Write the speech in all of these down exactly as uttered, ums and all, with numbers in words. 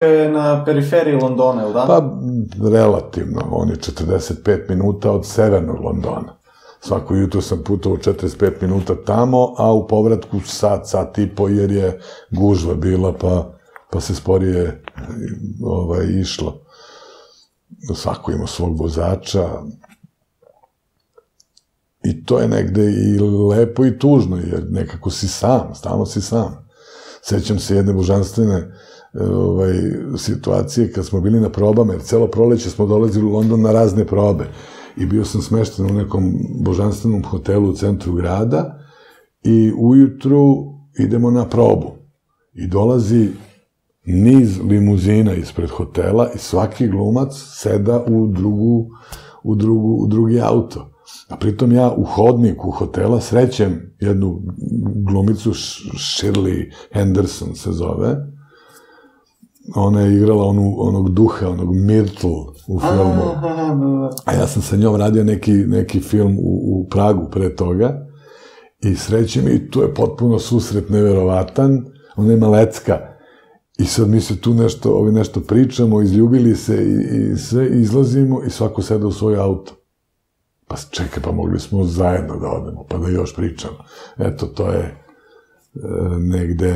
na periferiji Londona, ili da? Pa, relativno. On je četrdeset pet minuta od severnog Londona. Svako jutro sam putovao četrdeset pet minuta tamo, a u povratku sat, sat i po, jer je gužva bila, pa, pa se sporije ovaj, išlo. Svako ima svog vozača. I to je negde i lepo i tužno, jer nekako si sam, stalno si sam. Sećam se jedne božanstvene ovaj, situacije kad smo bili na probama, jer celo proleće smo dolazili u London na razne probe. I bio sam smešten u nekom božanstvenom hotelu u centru grada i ujutru idemo na probu. I dolazi niz limuzina ispred hotela i svaki glumac seda u drugu, u drugu, u drugi auto. A pritom ja u hodniku hotela srećem jednu glumicu, Shirley Henderson se zove. Ona je igrala onu, onog duha, onog Myrtle u filmu. A ja sam sa njom radio neki, neki film u, u Pragu pre toga. I srećem i tu je potpuno susret neverovatan. Ona ima lecka. I sad mi se tu nešto, ovi nešto pričamo, izljubili se i, i sve, izlazimo i svako seda u svoj auto. Pa čekaj, pa mogli smo zajedno da odemo, pa da još pričamo. Eto, to je e, negde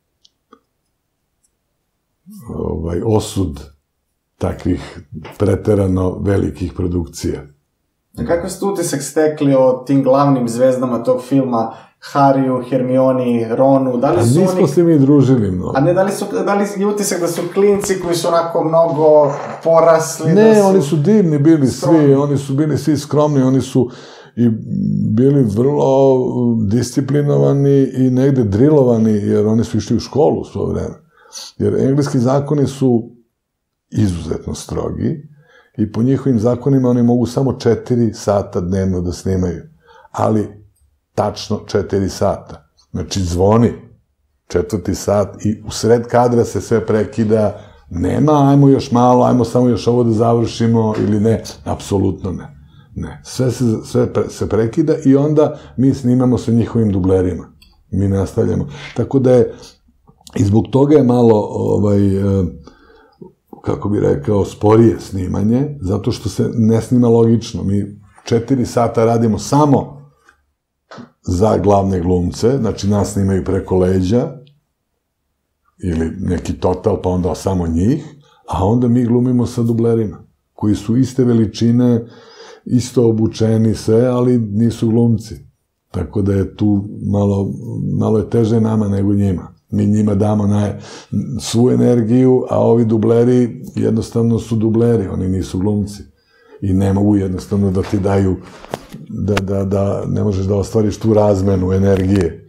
ovaj, osud takvih preterano velikih produkcija. A kako ste utisak stekli o tim glavnim zvezdama tog filma, Harryu, Hermioni, Ronu, da li su oni... A nismo se mi družili mnogo. A ne, da li, su, da li je utisak da su klinci koji su onako mnogo porasli? Ne, da su... oni su divni bili skromni. Svi, oni su bili svi skromni, oni su i bili vrlo disciplinovani i negde drilovani, jer oni su išli u školu u svoje vreme. Jer engleski zakoni su izuzetno strogi i po njihovim zakonima oni mogu samo četiri sata dnevno da snimaju. Ali tačno četiri sata. Znači, zvoni četvrti sat i u sred kadra se sve prekida. Nema, ajmo još malo, ajmo samo još ovo da završimo ili ne. Apsolutno ne. Ne. Sve se, sve pre, se prekida i onda mi snimamo sa njihovim dublerima. Mi nastavljamo. Tako da je, i zbog toga je malo, ovaj, kako bi rekao, sporije snimanje, zato što se ne snima logično. Mi četiri sata radimo samo za glavne glumce, znači nas snimaju preko leđa, ili neki total, pa onda samo njih, a onda mi glumimo sa dublerima, koji su iste veličine, isto obučeni sve, ali nisu glumci. Tako da je tu malo, malo je teže nama nego njima. Mi njima damo na svu energiju, a ovi dubleri jednostavno su dubleri, oni nisu glumci. I ne mogu jednostavno da ti daju, da, da, da ne možeš da ostvariš tu razmenu energije.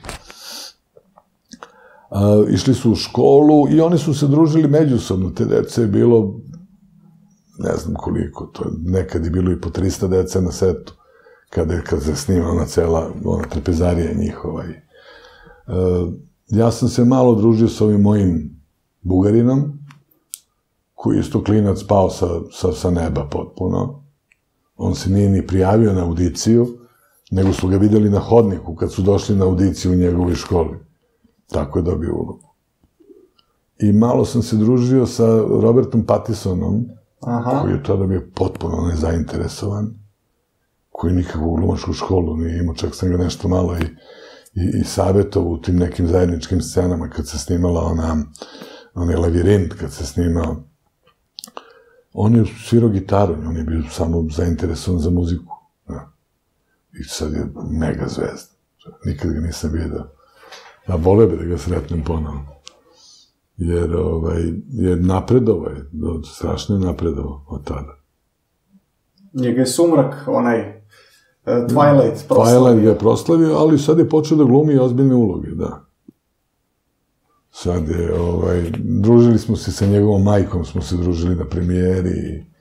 A, išli su u školu i oni su se družili međusobno. Te dece je bilo, ne znam koliko, to je, nekad je bilo i po trista dece na setu, kada je, kada se snima ona cela, ona trpezarija njihova. I, a, ja sam se malo družio sa ovim mojim Bugarinom, koji je isto klinac pao sa, sa, sa neba potpuno. On se nije ni prijavio na audiciju, nego su ga videli na hodniku kad su došli na audiciju u njegovoj školi. Tako je dobio ulogu. I malo sam se družio sa Robertom Pattisonom, Aha. koji je tada bio potpuno nezainteresovan, koji nikakvu glumačku školu nije imao, čak sam ga nešto malo i, i, i savjetovao u tim nekim zajedničkim scenama kad se snimala ona, onaj Lavirint, kad se snimao. On je svirao gitaru, on je bio samo zainteresovan za muziku. Ja. I sad je mega zvezda. Nikad ga nisam vidio. A voleo bi da ga sretnem ponovno. Jer ovaj, je napredovao je, strašno je napredovao od tada. Njega je Sumrak, onaj uh, Twilight proslavio. Twilight ga je proslavio, ali sad je počeo da glumi ozbiljne uloge, da. Sad je, ovaj, družili smo se sa njegovom majkom, smo se družili na premijeri